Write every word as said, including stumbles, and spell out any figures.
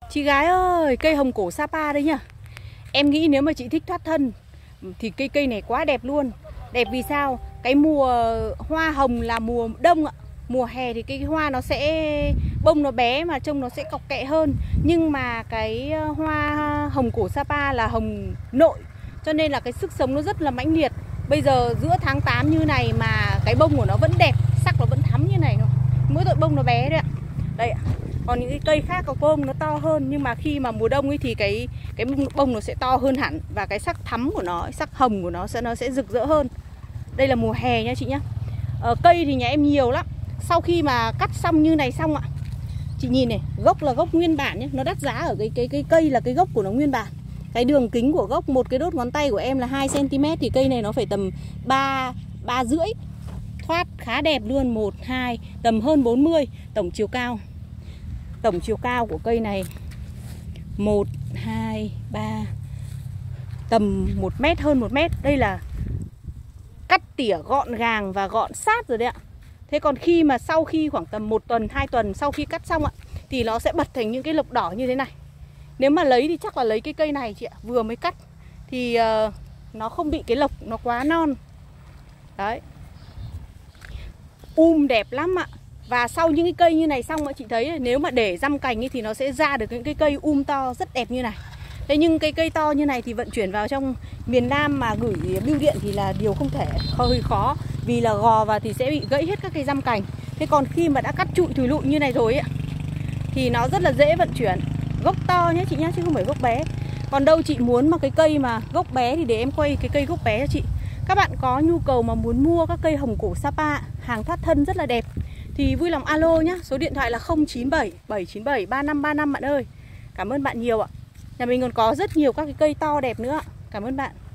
Chị gái ơi, cây hồng cổ Sapa đây nhá. Em nghĩ nếu mà chị thích thoát thân thì cây cây này quá đẹp luôn. Đẹp vì sao? Cái mùa hoa hồng là mùa đông ạ. Mùa hè thì cái hoa nó sẽ bông nó bé mà trông nó sẽ cọc kẹ hơn. Nhưng mà cái hoa hồng cổ Sapa là hồng nội, cho nên là cái sức sống nó rất là mãnh liệt. Bây giờ giữa tháng tám như này mà cái bông của nó vẫn đẹp, sắc nó vẫn thắm như này thôi. Mỗi tội bông nó bé đấy ạ. Đây ạ. Còn những cái cây khác có bông nó to hơn, nhưng mà khi mà mùa đông ấy thì cái cái bông nó sẽ to hơn hẳn và cái sắc thắm của nó, sắc hồng của nó sẽ nó sẽ rực rỡ hơn. Đây là mùa hè nha chị nhá. Ờ, cây thì nhà em nhiều lắm. Sau khi mà cắt xong như này xong ạ, chị nhìn này, gốc là gốc nguyên bản nhé, nó đắt giá ở cái cái cái cây là cái gốc của nó nguyên bản. Cái đường kính của gốc, một cái đốt ngón tay của em là hai xăng ti mét thì cây này nó phải tầm ba ba rưỡi. Thoát khá đẹp luôn, một hai tầm hơn bốn mươi. Tổng chiều cao Tổng chiều cao của cây này một, hai, ba, tầm một mét, hơn một mét. Đây là cắt tỉa gọn gàng và gọn sát rồi đấy ạ. Thế còn khi mà sau khi khoảng tầm một tuần, hai tuần sau khi cắt xong ạ, thì nó sẽ bật thành những cái lộc đỏ như thế này. Nếu mà lấy thì chắc là lấy cái cây này chị ạ. Vừa mới cắt thì uh, nó không bị cái lộc nó quá non. Đấy. Um đẹp lắm ạ. Và sau những cái cây như này xong chị thấy nếu mà để răm cành ấy thì nó sẽ ra được những cái cây um to rất đẹp như này. Thế nhưng cái cây to như này thì vận chuyển vào trong miền Nam mà gửi bưu điện thì là điều không thể, hơi khó. Vì là gò vào thì sẽ bị gãy hết các cây răm cành. Thế còn khi mà đã cắt trụi thùi lụi như này rồi ấy, thì nó rất là dễ vận chuyển. Gốc to nhé chị nhé, chứ không phải gốc bé. Còn đâu chị muốn mà cái cây mà gốc bé thì để em quay cái cây gốc bé cho chị. Các bạn có nhu cầu mà muốn mua các cây hồng cổ Sapa, hàng thoát thân rất là đẹp, thì vui lòng alo nhá. Số điện thoại là không chín bảy bảy chín bảy ba năm ba năm bạn ơi. Cảm ơn bạn nhiều ạ. Nhà mình còn có rất nhiều các cái cây to đẹp nữa. Cảm ơn bạn.